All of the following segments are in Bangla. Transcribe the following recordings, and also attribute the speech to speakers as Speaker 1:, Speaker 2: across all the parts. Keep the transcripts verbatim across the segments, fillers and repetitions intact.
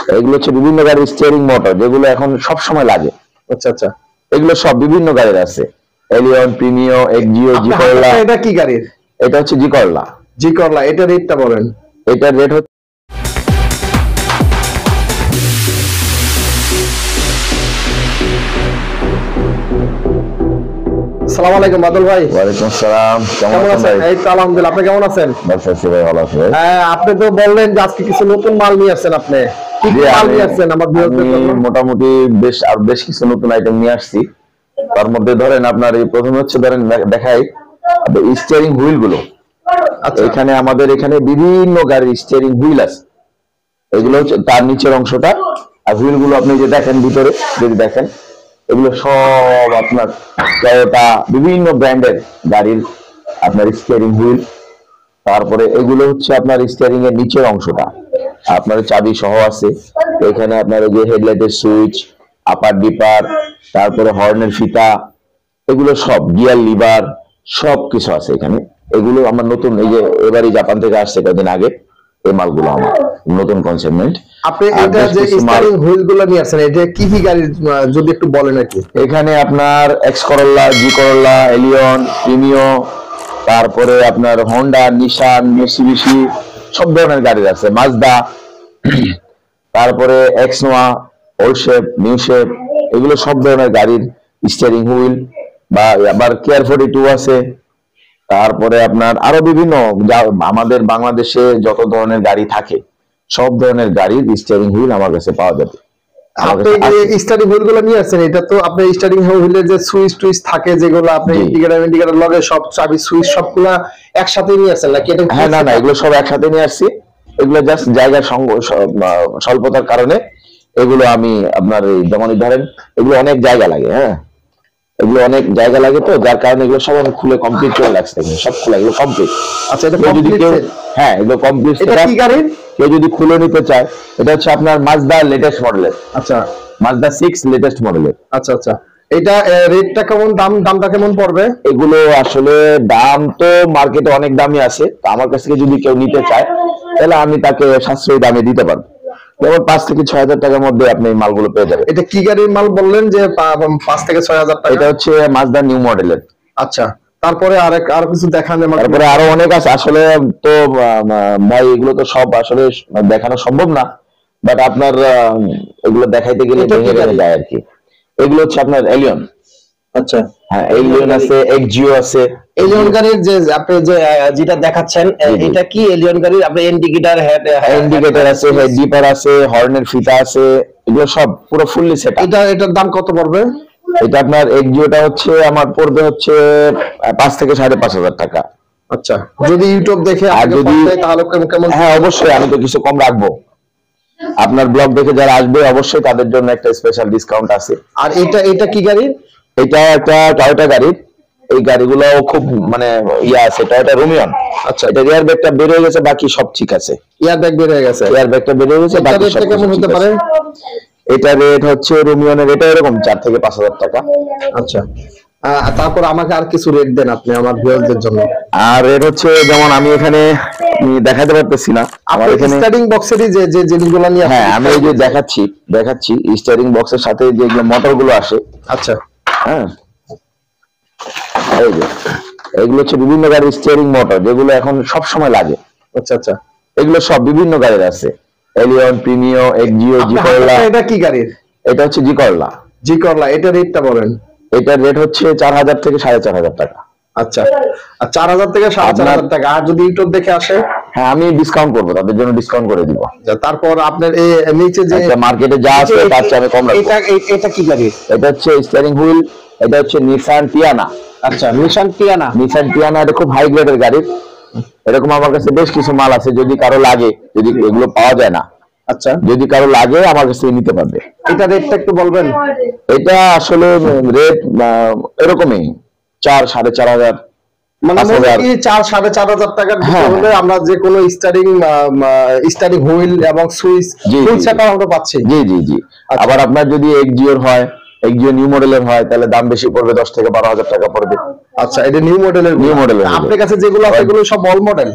Speaker 1: এগুলো হচ্ছে বিভিন্ন গাড়ির স্টিয়ারিং মোটর, যেগুলো এখন সব সময় লাগে।
Speaker 2: আচ্ছা আচ্ছা,
Speaker 1: এগুলো সব বিভিন্ন গাড়ির আছে, এলিয়ন, প্রিমিও, এক্সজিও, জি করলা।
Speaker 2: এটা কি গাড়ির?
Speaker 1: এটা হচ্ছে জি করলা।
Speaker 2: জি করলা, এটা রেটটা বলেন।
Speaker 1: এটার রেট হচ্ছে
Speaker 2: আসসালামু আলাইকুম বাদল ভাই।
Speaker 1: ওয়ালাইকুম আসসালাম,
Speaker 2: কেমন আছেন? এই তো আলহামদুলিল্লাহ, আপনি কেমন আছেন?
Speaker 1: আছি ভাই, ভালো আছি।
Speaker 2: হ্যাঁ, আপনি তো বললেন যে আজকে কিছু নতুন মাল নিয়ে আসছেন। আপনি কি কি মাল নিয়ে আসছেন আমার ভিউয়ারদের জন্য?
Speaker 1: মোটামুটি বেশ আর বেশ কিছু নতুন আইটেম নিয়ে আসছি। তার মধ্যে ধরেন আপনার এই প্রথমে হচ্ছে ধরেন দেখাই স্টিয়ারিং হুইল গুলো। আচ্ছা, এখানে আমাদের এখানে বিভিন্ন গাড়ির স্টিয়ারিং হুইল আছে। এগুলো হচ্ছে তার নিচের অংশটা, আর হুইল গুলো আপনি যে দেখেন ভিতরে, যদি দেখেন এগুলো সব আপনার টয়োটা বিভিন্ন ব্র্যান্ডের গাড়ির আপনার স্টিয়ারিং হুইল। তারপরে এগুলো হচ্ছে আপনার স্টিয়ারিং এর নিচের অংশটা, আপনার চাবি সহ আছে। এখানে আপনার এই যে হেডলাইটের সুইচ, আপার ডিপার, তারপরে হর্নের ফিতা, এগুলো সব গিয়ার লিভার সব কিছু আছে এখানে। এগুলো আমার নতুন, এই যে এবারই জাপান থেকে আসছে কয়েকদিন আগে, এই মালগুলো আমার নতুন কনসেপ্টমেন্ট।
Speaker 2: আপনি এটা যে স্টিয়ারিং হুইল গুলো নিয়ে আসেন, এটা কি কি গাড়ির যদি একটু বলেন আর কি।
Speaker 1: এখানে আপনার X Corolla, G Corolla, Allion, Premio, তারপরে আপনার হোন্ডা, নিশান, মিৎসুবিশি সব ধরনের গাড়ি আছে, মাজদা, তারপরে এক্স নোয়া, ওল্ড শেপ, নিউ শেপ, এগুলো সব ধরনের গাড়ির স্টিয়ারিং হুইল। বা আবার কেয়ার ফোর্টি টু আছে। তারপরে আপনার আরো বিভিন্ন আমাদের বাংলাদেশে যত ধরনের গাড়ি থাকে সব ধরনের গাড়ির স্টিয়ারিং হুইল আমার কাছে পাওয়া যাবে।
Speaker 2: আপনি যে স্টিয়ারিং হুইল গুলো নিয়ে আসছেন, এটা তো আপনি স্টিয়ারিং হুইলের যে সুইচ টুইচ থাকে যেগুলো আপনি ইন্ডিকেটর ইন্ডিকেটর লগে সব চাবি সুইচ সবগুলা একসাথে নিয়ে আসছেন নাকি? এটা
Speaker 1: হ্যাঁ, না না, এগুলো সব একসাথে নিয়ে আসছি। এগুলো জাস্ট জায়গার স্বল্পতার কারণে এগুলো আমি আপনার যেমন ধরেন এগুলো অনেক জায়গা লাগে। হ্যাঁ, এগুলো অনেক জায়গা লাগে, তো যার কারণে এগুলো সব আমি খুলে কমপ্লিট করে রাখছি, সব খুলে এগুলো কমপ্লিট।
Speaker 2: আচ্ছা, এটা যদি কেউ,
Speaker 1: হ্যাঁ এগুলো কমপ্লিট,
Speaker 2: এটা কি গাড়ি
Speaker 1: কেউ যদি খুলে নিতে চায়, এটা হচ্ছে আপনার মাজদা লেটেস্ট মডেলের।
Speaker 2: আচ্ছা,
Speaker 1: মাজদা সিক্স লেটেস্ট মডেলের।
Speaker 2: আচ্ছা আচ্ছা, এটা রেটটা কেমন, দাম দামটা কেমন পড়বে?
Speaker 1: এগুলো আসলে দাম তো মার্কেটে অনেক দামই আছে, তো আমার কাছ থেকে যদি কেউ নিতে চায় তাহলে আমি তাকে সাশ্রয়ী দামে দিতে পারবো। যেমন পাঁচ থেকে ছয় হাজার টাকার মধ্যে আপনি এই মালগুলো পেয়ে যাবেন।
Speaker 2: এটা কি গাড়ির মাল বললেন যে পাঁচ থেকে ছয় হাজার টাকা?
Speaker 1: এটা হচ্ছে মাজদা নিউ মডেলের।
Speaker 2: আচ্ছা, তারপরে আরেক আরো কিছু দেখান।
Speaker 1: তারপরে আরো অনেক আছে আসলে, তো ভাই এগুলো তো সব আসলে দেখানো সম্ভব না, বাট আপনার এগুলো দেখাইতে গেলে ভেঙে ভেঙে যায় আর কি। এগুলো হচ্ছে আপনার এলিয়ন।
Speaker 2: আচ্ছা,
Speaker 1: হ্যাঁ, এলিয়ন আছে, এক্সজিও আছে।
Speaker 2: এলিয়ন গাড়ির যে আপনি যে যেটা দেখাচ্ছেন, এটা কি এলিয়ন গাড়ির? আপনি ইন্ডিকেটর, হেড
Speaker 1: ইন্ডিকেটর আছে, হেড ডিপার আছে, হর্নের ফিতা আছে, এগুলো সব পুরো ফুললি সেট।
Speaker 2: এটা এটার দাম কত পড়বে?
Speaker 1: এটা আপনার এক্সজিওটা হচ্ছে আমার পড়বে হচ্ছে পাঁচ থেকে সাড়ে পাঁচ হাজার টাকা।
Speaker 2: আচ্ছা, যদি ইউটিউব দেখে
Speaker 1: আর যদি,
Speaker 2: তাহলে কেমন?
Speaker 1: হ্যাঁ অবশ্যই, আমি তো কিছু কম রাখবো। আপনার ব্লগ দেখে যারা আসবে অবশ্যই তাদের জন্য একটা স্পেশাল ডিসকাউন্ট আছে।
Speaker 2: আর এটা এটা কি গাড়ি?
Speaker 1: এটা একটা টয়োটা গাড়ি। এই গাড়িগুলো খুব মানে ইয়া আছে, টয়োটা রুমিয়ন।
Speaker 2: আচ্ছা,
Speaker 1: এটা রিয়ার ব্যাগটা বের হয়ে গেছে, বাকি সব ঠিক আছে।
Speaker 2: ইয়ার ব্যাগ বের হয়ে গেছে,
Speaker 1: ইয়ার ব্যাগটা বের হয়ে গেছে, বাকি সব
Speaker 2: কেমন হতে পারে?
Speaker 1: এটা রেট হচ্ছে রুমিয়নের, এটা এরকম চার থেকে পাঁচ হাজার টাকা।
Speaker 2: আচ্ছা, তারপর আমাকে আর কিছু রেট দেন আপনি আমার ভিউয়ারদের জন্য।
Speaker 1: আর রেট হচ্ছে যেমন আমি এখানে দেখাতে পারতেছি না, আমার এখানে
Speaker 2: স্টার্টিং বক্সেরই যে যে জিনিসগুলো নিয়ে,
Speaker 1: হ্যাঁ আমি এই যে দেখাচ্ছি দেখাচ্ছি স্টার্টিং বক্সের সাথে যে মোটর গুলো আসে।
Speaker 2: আচ্ছা,
Speaker 1: হ্যাঁ, এই যে এগুলো হচ্ছে বিভিন্ন গাড়ির স্টিয়ারিং মোটর, যেগুলো এখন সব সময় লাগে।
Speaker 2: আচ্ছা আচ্ছা,
Speaker 1: এগুলো সব বিভিন্ন গাড়ির আছে, এলিয়ন, প্রিমিও, এক্সজিও, জি করলা।
Speaker 2: এটা কি গাড়ির?
Speaker 1: এটা হচ্ছে জি করলা।
Speaker 2: জি করলা, এটা রেটটা বলেন।
Speaker 1: এটার রেট হচ্ছে চার হাজার থেকে সাড়ে চার হাজার টাকা।
Speaker 2: আচ্ছা, আর চার হাজার থেকে সাড়ে চার হাজার টাকা। আর যদি ইউটিউব দেখে আসে,
Speaker 1: হ্যাঁ আমি ডিসকাউন্ট করবো, তাদের জন্য ডিসকাউন্ট করে দিব।
Speaker 2: তারপর আপনার এই নিচে যে
Speaker 1: মার্কেটে যা আছে তার চেয়ে আমি কম রাখবো।
Speaker 2: এটা এটা কি গাড়ি?
Speaker 1: এটা হচ্ছে স্টিয়ারিং হুইল, এটা হচ্ছে নিসান টিয়ানা।
Speaker 2: আচ্ছা, নিসান টিয়ানা।
Speaker 1: নিসান টিয়ানা এটা খুব হাই গ্রেডের গাড়ি। এরকম আমার কাছে বেশ কিছু মাল আছে, যদি কারো লাগে, যদি এগুলো পাওয়া যায় না,
Speaker 2: আচ্ছা
Speaker 1: যদি কারো লাগে আমার কাছে নিতে পারবে।
Speaker 2: এটা রেটটা একটু বলবেন?
Speaker 1: এটা আসলে রেট এরকমই চার সাড়ে চার হাজার,
Speaker 2: মানে চার সাড়ে চার হাজার টাকার হলে আমরা যে কোনো স্টারিং স্টারিং হুইল এবং সুইচ ফুল সেটআপ আমরা পাচ্ছি।
Speaker 1: জি জি জি। আবার আপনার যদি এক্সজিওর হয়, এক্সজিও নিউ মডেলের হয়, তাহলে দাম বেশি পড়বে, দশ থেকে বারো হাজার টাকা পড়বে।
Speaker 2: আচ্ছা, এটা নিউ মডেলের।
Speaker 1: নিউ মডেলের
Speaker 2: আপনার কাছে যেগুলো আছে এগুলো সব all model?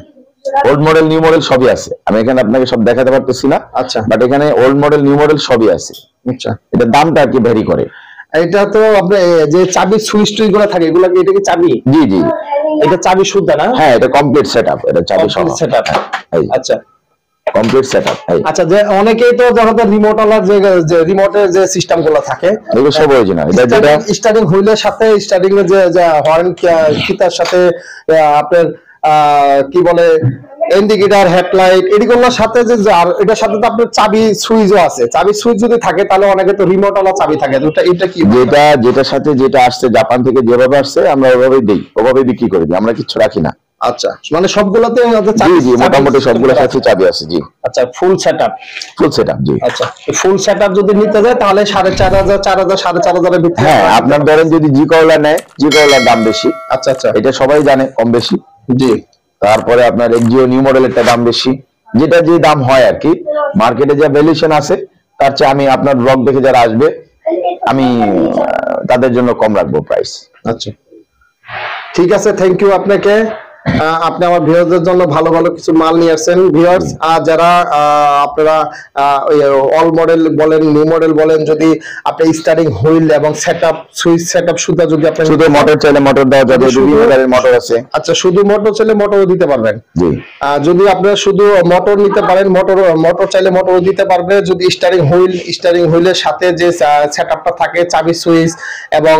Speaker 1: Old model new model সবই আছে, আমি এখানে আপনাকে সব দেখাতে পারতেছি না।
Speaker 2: আচ্ছা,
Speaker 1: বাট এখানে ওল্ড মডেল নিউ মডেল সবই আছে।
Speaker 2: আচ্ছা,
Speaker 1: এটা দামটা আর কি ভ্যারি করে।
Speaker 2: এটা তো আপনি যে চাবি সুইচ টুইচ গুলো থাকে এগুলো কি, এটা কি চাবি?
Speaker 1: জি জি,
Speaker 2: এটা চাবি শুদ্ধ না?
Speaker 1: হ্যাঁ, এটা কমপ্লিট সেটআপ, এটা চাবি সহ
Speaker 2: সেটআপ। আচ্ছা,
Speaker 1: কমপ্লিট সেটআপ।
Speaker 2: আচ্ছা, যে অনেকেই তো যখন রিমোট ওয়ালা যে রিমোটের যে সিস্টেম গুলো থাকে
Speaker 1: এগুলো সব অরিজিনাল। এটা যেটা
Speaker 2: স্টার্টিং হুইলের সাথে স্টার্টিং এর যে হর্ন কিতার সাথে আপনার কি বলে ইন্ডিকেটর হেডলাইট এগুলোর সাথে যে আর এটার সাথে তো আপনার চাবি সুইচও আছে। চাবি সুইচ যদি থাকে তাহলে অনেকে তো রিমোট ওয়ালা চাবি থাকে, তো এটা কি?
Speaker 1: যেটা যেটার সাথে যেটা আসছে জাপান থেকে যেভাবে আসছে আমরা ওভাবেই দেই, ওভাবেই বিক্রি করে দিই, আমরা কিছু রাখি না।
Speaker 2: আচ্ছা, মানে সবগুলোতে
Speaker 1: জি জি, মোটামুটি সবগুলোর সাথে চাবি আছে। জি,
Speaker 2: আচ্ছা, ফুল সেটআপ।
Speaker 1: ফুল সেটআপ, জি।
Speaker 2: আচ্ছা, ফুল সেটআপ যদি নিতে যায় তাহলে সাড়ে চার হাজার চার হাজার সাড়ে চার হাজারের ভিতরে।
Speaker 1: হ্যাঁ, আপনার ধরেন যদি জি করলা নেয়, জি করলার দাম বেশি।
Speaker 2: আচ্ছা আচ্ছা,
Speaker 1: এটা সবাই জানে কম বেশি।
Speaker 2: জি।
Speaker 1: তারপরে আপনার এক্সিও নিউ মডেলেরটা দাম বেশি, যেটা যে দাম হয় আর কি মার্কেটে যা ভ্যালুয়েশন আছে তার চেয়ে আমি আপনার ব্লগ দেখে যারা আসবে আমি তাদের জন্য কম রাখবো প্রাইস।
Speaker 2: আচ্ছা, ঠিক আছে, থ্যাংক ইউ আপনাকে। আপনি আমার ভিউয়ারদের জন্য ভালো ভালো কিছু মাল নিয়ে আসছেন। ভিউয়ার্স যারা আপনারা অল মডেল বলেন নিউ মডেল বলেন, যদি আপনি স্টার্টিং হুইল এবং সেটআপ সুইচ সেটআপ শুধু যদি আপনি
Speaker 1: শুধু মোটর চাইলে মোটর দেওয়া যাবে, বিভিন্ন ধরনের মোটর আছে।
Speaker 2: আচ্ছা, শুধু মোটর চাইলে মোটরও দিতে পারবেন।
Speaker 1: জি,
Speaker 2: যদি আপনারা শুধু মোটর নিতে পারেন, মোটর মোটর চাইলে মোটরও দিতে পারবে। যদি স্টারিং হুইল স্টারিং হুইলের সাথে যে সেটআপটা থাকে চাবি সুইচ এবং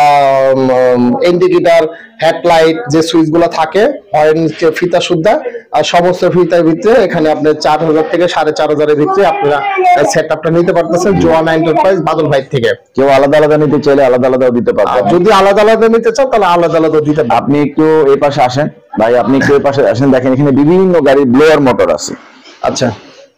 Speaker 2: ইন্ডিকেটর হেডলাইট যে সুইচগুলো থাকে হর্ন ফিতা সুদ্ধা আর সমস্ত ফিতার ভিতরে এখানে আপনি চার হাজার থেকে সাড়ে চার হাজারের ভিতরে আপনারা সেটআপটা নিতে পারতেছেন জোয়ান এন্টারপ্রাইজ বাদল ভাই থেকে।
Speaker 1: কেউ আলাদা আলাদা নিতে চাইলে আলাদা আলাদাও দিতে পারবেন।
Speaker 2: যদি আলাদা আলাদা নিতে চান তাহলে আলাদা আলাদা দিতে পারবেন।
Speaker 1: আপনি একটু এই পাশে আসেন ভাই, আপনি একটু এই পাশে আসেন, দেখেন এখানে বিভিন্ন গাড়ির ব্লোয়ার মোটর আছে।
Speaker 2: আচ্ছা,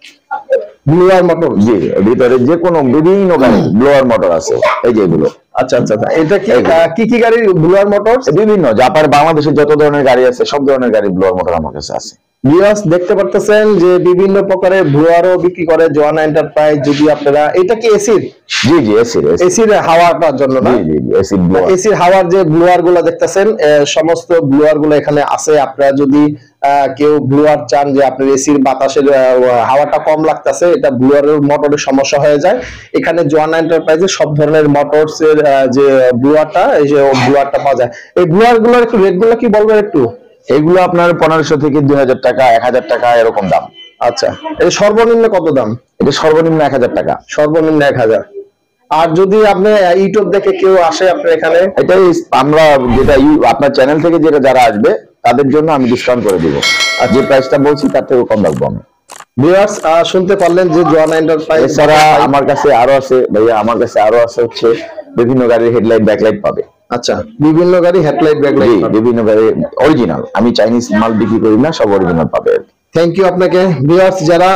Speaker 2: ব্লোয়ার মোটর?
Speaker 1: জি, ভিতরে যে কোনো বিভিন্ন গাড়ির ব্লোয়ার মোটর আছে, এই যে এগুলো।
Speaker 2: আচ্ছা আচ্ছা, এটা কি কি কি গাড়ির ব্লোয়ার মোটর?
Speaker 1: বিভিন্ন জাপান বাংলাদেশে যত ধরনের গাড়ি আছে সব ধরনের গাড়ির ব্লোয়ার মোটর আমার কাছে আছে।
Speaker 2: ভিউয়ার্স দেখতে পারতেছেন যে বিভিন্ন প্রকারের ব্লোয়ারও বিক্রি করে জোয়ান এন্টারপ্রাইজ। যদি আপনারা, এটা কি এসির?
Speaker 1: জি জি, এসির
Speaker 2: এসির হাওয়াটার জন্য না?
Speaker 1: জি জি, এসির ব্লোয়ার।
Speaker 2: এসির হাওয়ার যে ব্লোয়ার গুলা দেখতেছেন সমস্ত ব্লোয়ার গুলো এখানে আছে। আপনারা যদি কেউ ব্লোয়ার চান যে আপনার এসির বাতাসের হাওয়াটা কম লাগতেছে, এটা ব্লোয়ারের মোটরের সমস্যা হয়ে যায়, এখানে জোয়ান এন্টারপ্রাইজে সব ধরনের মোটরস এর যে ব্লোয়ারটা এই যে ব্লোয়ারটা পাওয়া যায়। এই ব্লোয়ার গুলোর একটু রেট গুলো কি বলবেন একটু?
Speaker 1: এগুলো আপনার পনেরোশো থেকে দুই হাজার টাকা, এক হাজার টাকা এরকম দাম।
Speaker 2: আচ্ছা, এটা সর্বনিম্ন কত দাম?
Speaker 1: এটা সর্বনিম্ন এক হাজার টাকা।
Speaker 2: সর্বনিম্ন এক হাজার। আর যদি আপনি ইউটিউব দেখে কেউ আসে আপনার এখানে,
Speaker 1: এটাই আমরা যেটা আপনার চ্যানেল থেকে যেটা যারা আসবে তাদের জন্য আমি ডিসকাউন্ট করে দিব, আর যে প্রাইসটা বলছি তার থেকে কম রাখবো আমি।
Speaker 2: ভিউয়ার্স শুনতে পারলেন যে জোয়ান এন্টারপ্রাইজ
Speaker 1: এছাড়া আমার কাছে আরো আছে ভাইয়া, আমার কাছে আরো আছে হচ্ছে বিভিন্ন গাড়ির হেডলাইট ব্যাকলাইট পাবে।
Speaker 2: আচ্ছা, বিভিন্ন গাড়ি হেডলাইট ব্যাকলাইট,
Speaker 1: বিভিন্ন গাড়ি অরিজিনাল, আমি চাইনিজ মাল বিক্রি করি না, সব অরিজিনাল পাবে।
Speaker 2: থ্যাংক ইউ আপনাকে। ভিউয়ার্স যারা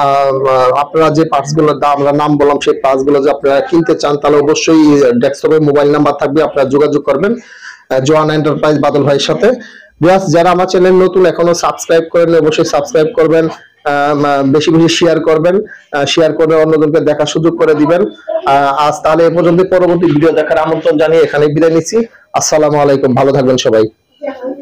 Speaker 2: আপনারা যে পার্টস গুলোর দাম আমরা নাম বললাম সেই পার্টস গুলো যে আপনারা কিনতে চান তাহলে অবশ্যই ডেস্কটপে মোবাইল নাম্বার থাকবে, আপনারা যোগাযোগ করবেন জোয়ান এন্টারপ্রাইজ বাদল ভাইয়ের সাথে। ভিউয়ার্স যারা আমার চ্যানেল নতুন এখনো সাবস্ক্রাইব করেন অবশ্যই সাবস্ক্রাইব করবেন, বেশি বেশি শেয়ার করবেন, শেয়ার করে অন্যজনকে দেখার সুযোগ করে দিবেন। আজ তাহলে এ পর্যন্ত, পরবর্তী ভিডিও দেখার আমন্ত্রণ জানিয়ে এখানে বিদায় নিচ্ছি। আসসালামু আলাইকুম, ভালো থাকবেন সবাই।